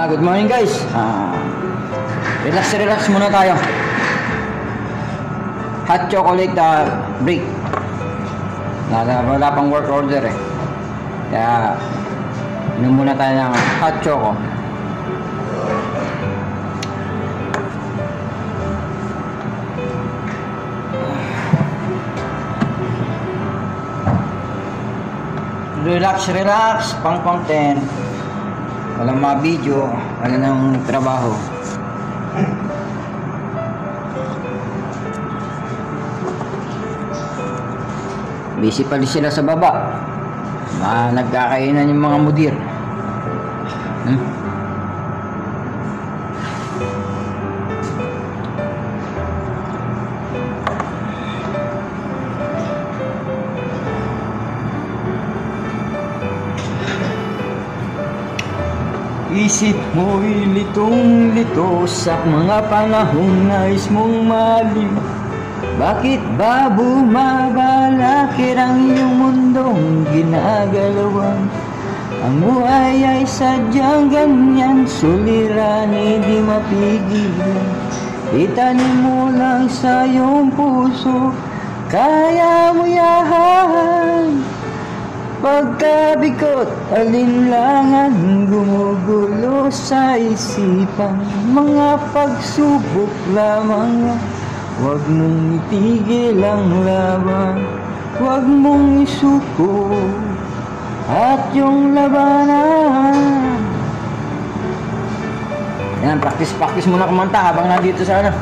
Good morning guys. Relax muna tayo. Hot chocolate break. Wala pang work order eh. Kaya inom muna tayo ng hot choco. Relax, pang content. Walang mga video, wala nang trabaho. Busy pa rin sila sa baba. Nagkakainan yung mga mudir. Isip mo'y litong-lito sa mga panahong nais mong malim. Bakit ba bumabalakir ang iyong mundong ginagalawan? Ang buhay ay sadyang ganyan, suliranin di mapigilan. Itanim mo lang sa iyong puso, kaya mo yan. Pagkabikot, alinlangan, gumugulo sa isipan. Mga pagsubok lamang, huwag mong itigil ang laban. Huwag mong isuko at yung labanan. Yan, practice muna kumanta habang nandito sa ano.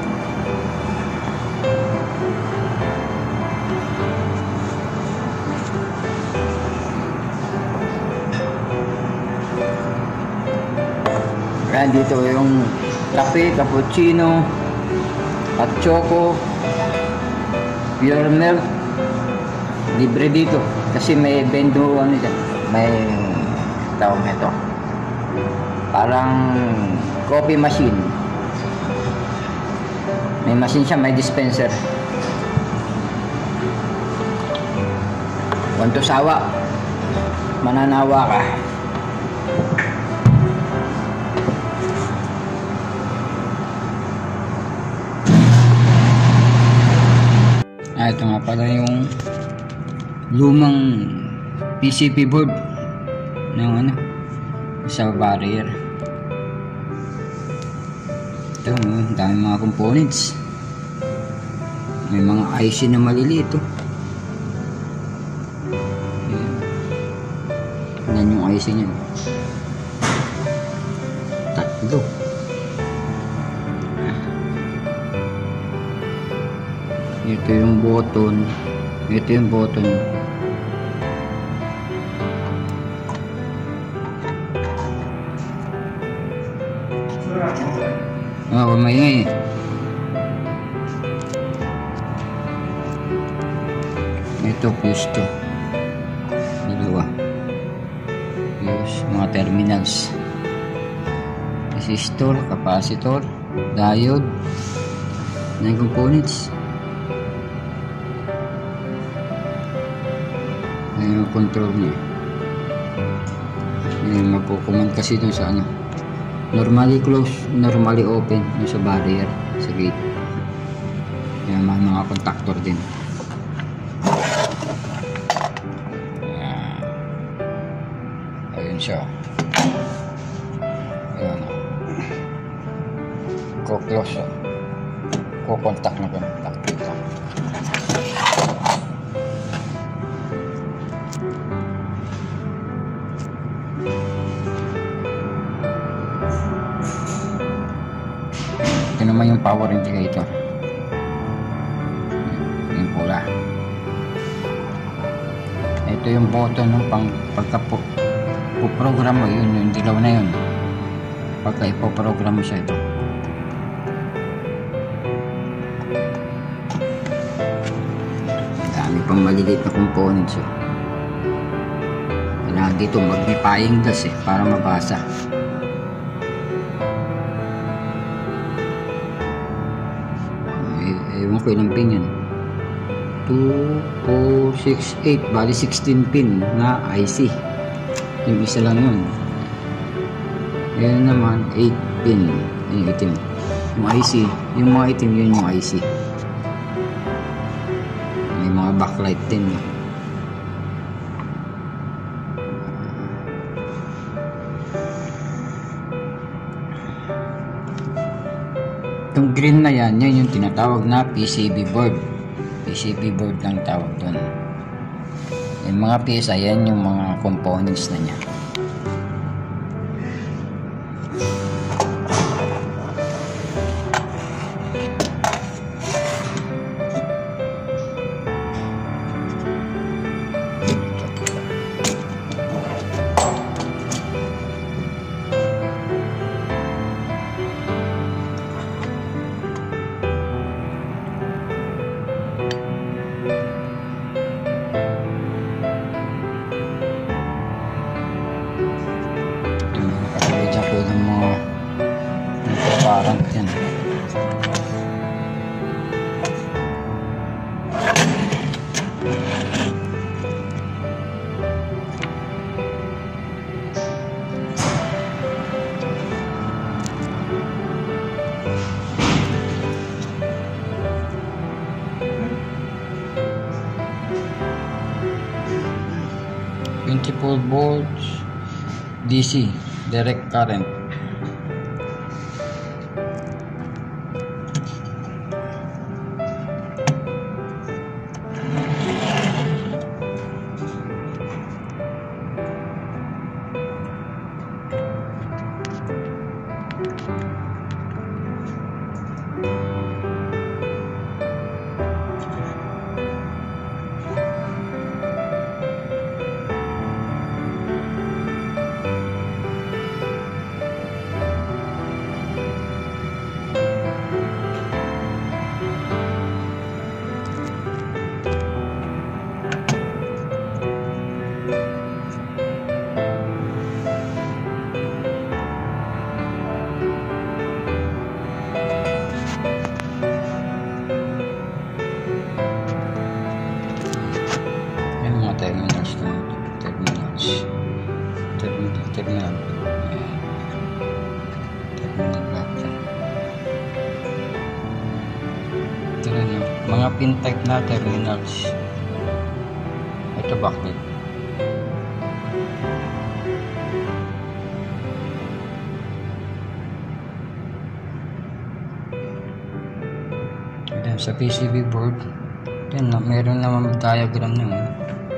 Yan, dito yung kape, cappuccino, hot choco, pure milk, libre dito kasi may bendo ano dyan, may tawag nito parang coffee machine, may machine siya, may dispenser. Kung to sawa, mananawa ka. Ito nga pala yung lumang PCB board ng ano sa barrier. Ito, dami mga components. May mga IC na maliliit ito. Yan yung IC niya. Tatlo. Ito yung button. Ito yung button. Maingay eh. Ito fuse to. Dalawa. Fuse. Mga terminals. Resistor, capacitor, diode. Na components. Yung control niya. Yung mapukuman kasi dun sa ano, normally close, normally open yung sa barrier, sa gate. Yung mga contactor din. Ayun siya. Ayun o. Ko-close o. Ko-contact na contact dito. Ito naman yung power indicator. Yung pula. Ito yung button ng pagka-program mo. Yun, yung dilaw na yun. Pagka ipoprogram mo siya ito. Dami pang maliliit na components. Kailangan dito magnifying glass para mabasa. Ewan ko ilang pin yan. 2, 4, 6, 8. Bali 16 pin na IC. Yung isa lang naman. Ayan naman 8 pin. Yung itim. Yung IC. Yung mga itim yun yung IC. May mga backlight din. Yung green na yan, yan yung tinatawag na PCB board. PCB board lang tawag doon. Yung mga pyesa, yan yung mga components na niya. Parang yan. Multiple volts DC direct current. Terminal ito rin yung mga pin type na terminals. Ito backlit. Then sa PCB board yan, meron naman diagram na yun.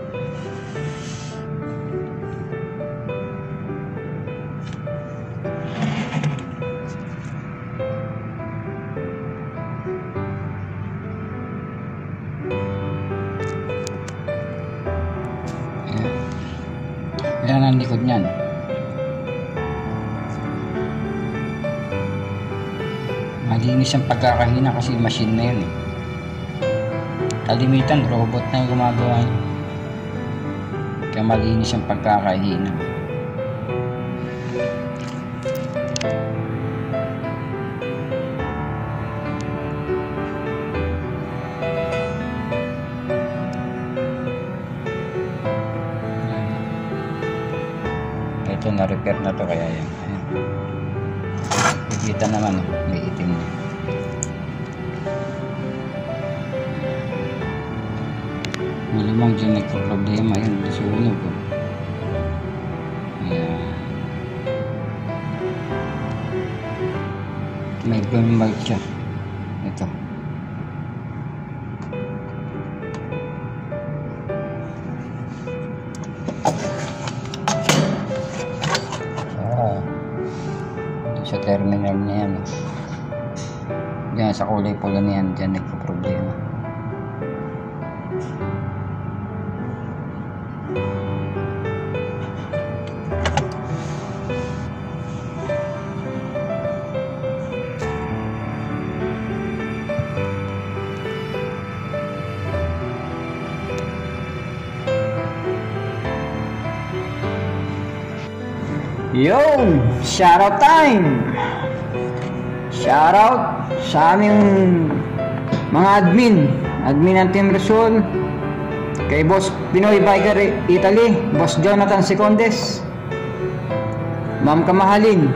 Yan ang likod niyan. Malinis ang pagkakahina kasi machine na yun eh. Kalimitan robot na yung gumagawa yun. Kaya malinis ang pagkakahina. Ito na-repair na to kaya yan. Ayan. Kita naman may itim na. Malamang dyan nagka-problema yun. Nasunog ko. Ayan. May burn mark siya. Ito. Sa terminal niya yan. Yan, sa kulay pula niyan, dyan nagka-problema. Yo! Shoutout time! Shoutout sa aming mga admin ng Team Rizal, kay Boss Pinoy Biker Italy, Boss Jonathan Secondes, Ma'am Kamahalin,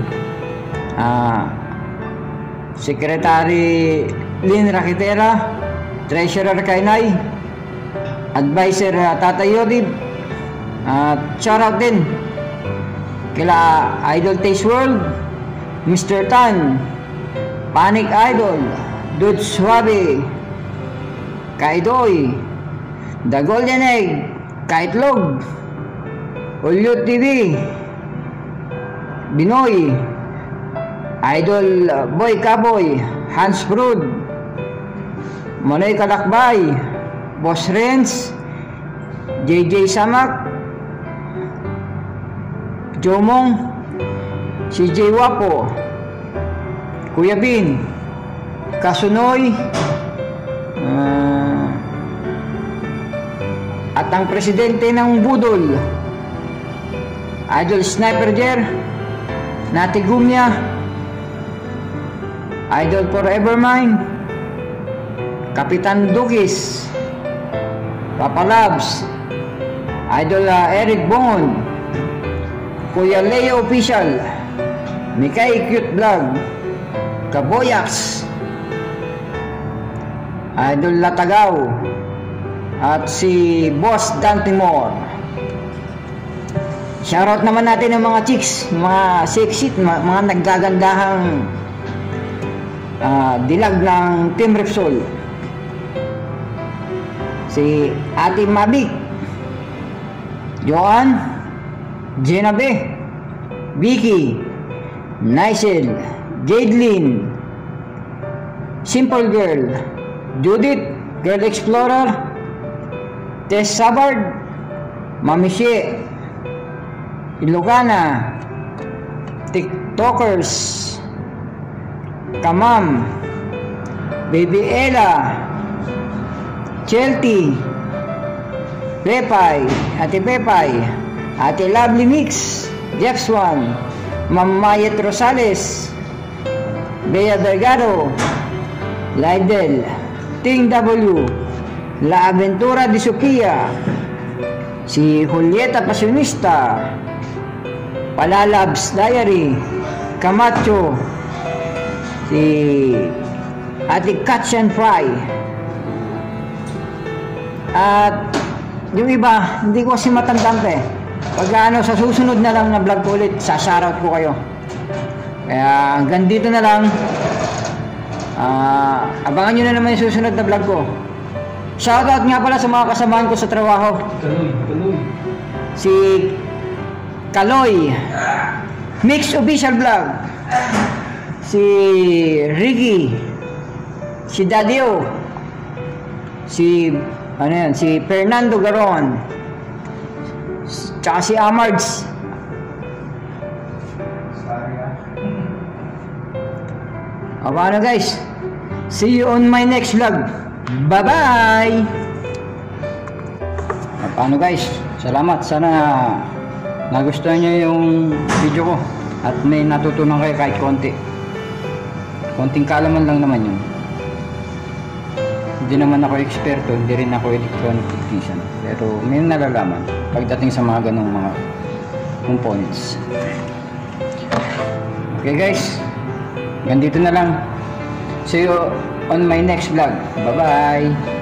Secretary Lynn Raquitera, Treasurer Kainay, Advisor Tata Yodid, at shoutout din kila Idol Taste World, Mr. Tan, Panic Idol, Dude Suave, Kaidoy, The Golden Egg, Kaitlog, Ulyot TV, Binoy, Idol Boy Kaboy, Hans Brood, Manoy Kalakbay, Boss Renz, JJ Samak, Jomong, CJ Wapo, Kuya Bin, Kasunoy, at ang presidente ng Budol, Idol Sniper Jer, Nati Gumya, Idol Forever Mine, Kapitan Dukis, Papa Labs, Idol Eric Bongon, Kuya Leo Official, Mikay Cute Vlog, Kaboyax, Idol Latagaw, at si Boss Dantimore. Shoutout naman natin ng mga chicks, mga sexy, mga naggagandahang dilag ng Team Repsol. Si Ate Mabik, Joan, Jenabe, Vicky, Nicel, Jadelyn, Simple Girl, Judith, Girl Explorer, Tess Sabard, Mamishe, Ilocana, TikTokers, Kamam, Baby Ella, Chelty, Pepay, Ate Pepay, Ate Lovely Mix, Jeff Swan, Ma'am Mayet Rosales, Bea Delgado, Lydel, Ting W, La Aventura de Sukia, si Julieta Pasionista, Palalabs Diary, Camacho, si Ate Catch and Fry, at yung iba hindi ko kasi matandaan pa eh. Pag sa susunod na lang na vlog ko ulit, sa-shoutout ko kayo. Kaya hanggang dito na lang. Abangan nyo na naman yung susunod na vlog ko. Shoutout nga pala sa mga kasamahan ko sa trabaho. Si Kaloy, Mix Official Vlog, si Ricky, si Dadio, si si Fernando Garon, tsaka si Amards. Paano guys? See you on my next vlog. Bye-bye! Paano guys? Salamat. Sana nagustuhan nyo yung video ko at may natutunan kayo kahit konti. Konting kaalaman lang naman yun. Hindi naman ako eksperto, hindi rin ako electronic technician. Pero may nalalaman pagdating sa mga ganong mga components. Okay guys, ganito na lang. See you on my next vlog. Bye bye.